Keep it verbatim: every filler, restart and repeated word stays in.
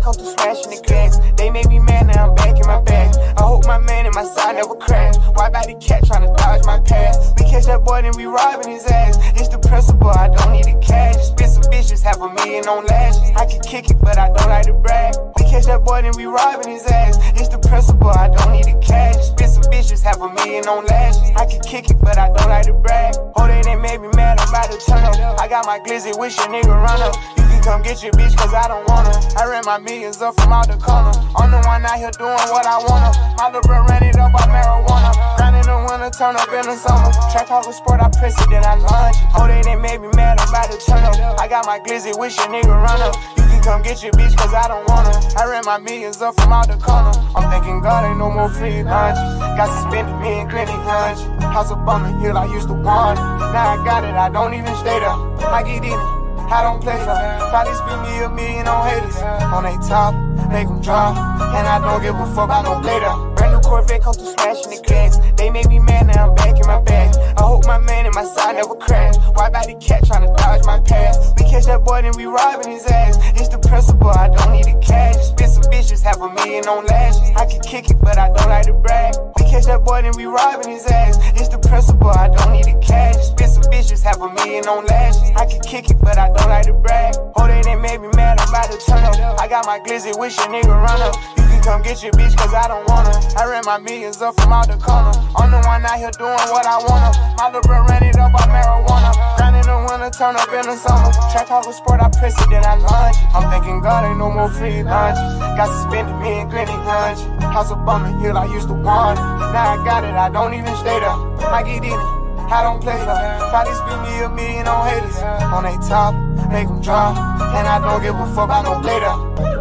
come through smashing the glass. They made me mad, now I'm back in my bag. I hope my man and my side never crash. Why body cat tryna dodge my path? We catch that boy, then we robbing his ass. It's the principle, I don't need the cash. Spit some bitches, have a million on lashes. I can kick it, but I don't like to brag. We catch that boy, then we robbing his ass. It's the principle, I don't need the cash. Spit some bitches, have a million on lashes. I can kick it, but I don't like to brag. Oh, they done made me mad, I'm about to turn up. I got my glizzy, wish a nigga run up. You can come get your bitch, cause I don't wanna. I ran my millions up from out the corner. I'm the one out here doing what I wanna. My little bro ran it up by marijuana. Grind in the winter, turn up in the summer. Track off a sport, I press it, then I lunge. Oh, they done made me mad, I'm about to turn up. I got my glizzy, wish a nigga run up. You can come get your bitch, cause I don't wanna. I ran my millions up from out the corner. I'm thinking God ain't no more free lunch. Got suspended, me and Glenny hunch. House up on the hill, I used to want it. Now I got it, I don't even stay there. I get in it, I don't play fair. Probably spend me a million on haters. On they top, make them drop. And I don't give a fuck, I don't play there. Brand new Corvette come through smashing the glass. They made me mad, now I'm back in my bag. I hope my man and my side never crash. Why body cat tryna dodge my path? We catch that boy, then we robbing his ass. It's the principle, I don't need the cash. Spit some bitches, have a million on lashes. I can kick it, but I don't like to brag. We catch that boy, then we robbing his ass. It's the principle, I don't need the cash. Spit some bitches, have a million on lashes. I can kick it, but I don't like to brag. Oh, they done made me mad, I'm about to turn up. I got my glizzy, wish a nigga run up. You can come get your bitch, cause I don't wanna. I ran my millions up from out the corner. I'm the one out here doing what I wanna. My little bro ran it up by marijuana. Grind in the winter, turn up in the summer. Track off a sport, I press it, then I lunge. I'm thinking God ain't no more free lunch. Got suspended, me and Glenny hunch. House up on the hill, I used to want it. Now I got it, I don't even stay there. I get in it, I don't play fair. Probably spend me a million on haters. On they top, make them drop. And I don't give a fuck, I don't play there.